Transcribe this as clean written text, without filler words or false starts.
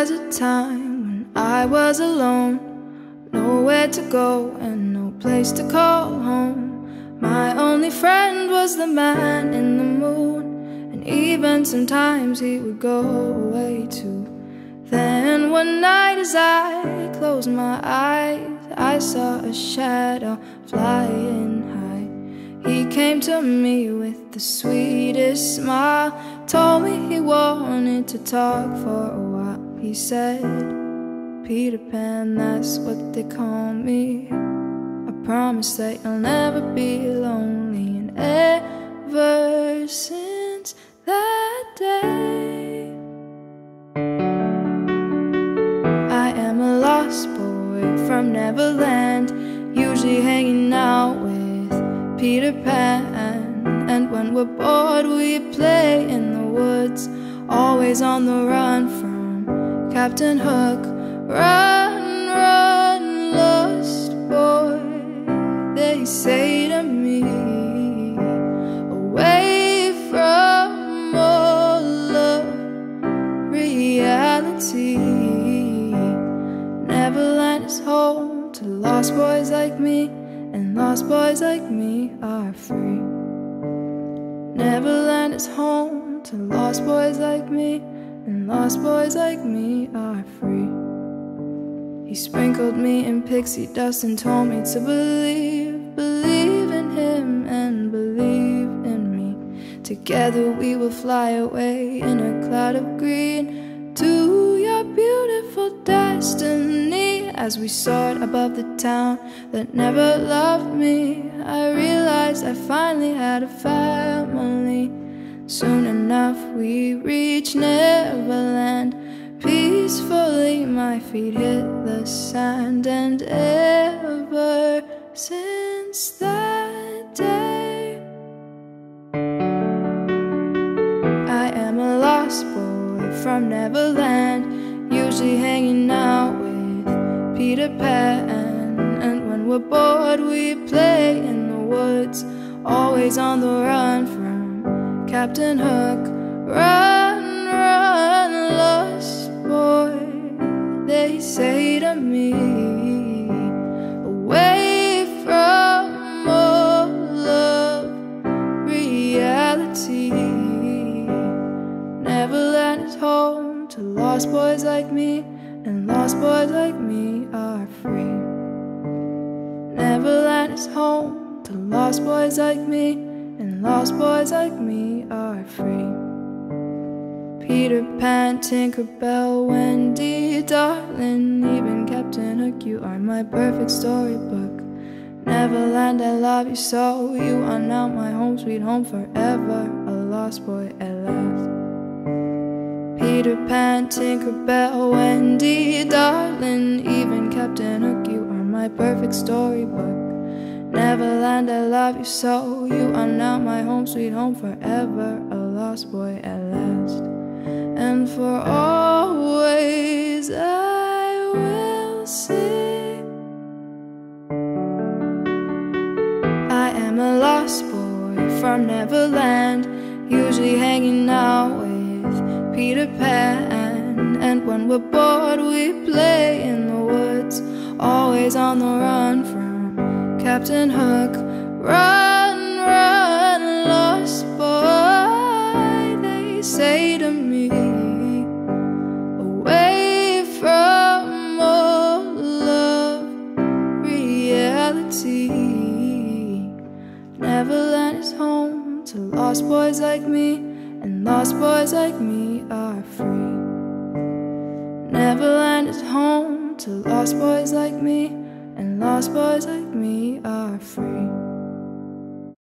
was a time when I was alone, nowhere to go and no place to call home. My only friend was the man in the moon, and even sometimes he would go away too. Then one night as I closed my eyes, I saw a shadow flying high. He came to me with the sweetest smile, told me he wanted to talk for a while. He said, "Peter Pan, that's what they call me. I promise that you'll never be lonely." And ever since that day, I am a lost boy from Neverland, usually hanging out with Peter Pan. And when we're bored, we play in the woods, always on the run from Captain Hook. Run, run, lost boy, they say to me, away from all of reality. Neverland is home to lost boys like me, and lost boys like me are free. Neverland is home to lost boys like me, and lost boys like me are free. He sprinkled me in pixie dust and told me to believe in him and believe in me. Together we will fly away in a cloud of green to your beautiful destiny. As we soared above the town that never loved me, I realized I finally had a family. Soon enough we reached Neverland. Peacefully my feet hit the sand, and ever since that day, I am a lost boy from Neverland, usually hanging out with Peter Pan. And when we're bored, we play in the woods, always on the run from Captain Hook. Run, run, lost boy, they say to me, away from all of reality. Neverland is home to lost boys like me, and lost boys like me are free. Neverland is home to lost boys like me, and lost boys like me are free. Peter Pan, Tinker Bell, Wendy, darling, even Captain Hook, you are my perfect storybook. Neverland, I love you so, you are now my home, sweet home forever, a lost boy at last. Peter Pan, Tinker Bell, Wendy, darling, even Captain Hook, you are my perfect storybook. Neverland, I love you so, you are now my home, sweet home forever, a lost boy at last. And for always I will sing, I am a lost boy from Neverland, usually hanging out with Peter Pan. And when we're bored, we play in the woods, always on the run from Captain Hook. Run, run, lost boy, they say to me, away from all of reality. Neverland is home to lost boys like me, and lost boys like me are free. Neverland is home to lost boys like me, and lost boys like me are free.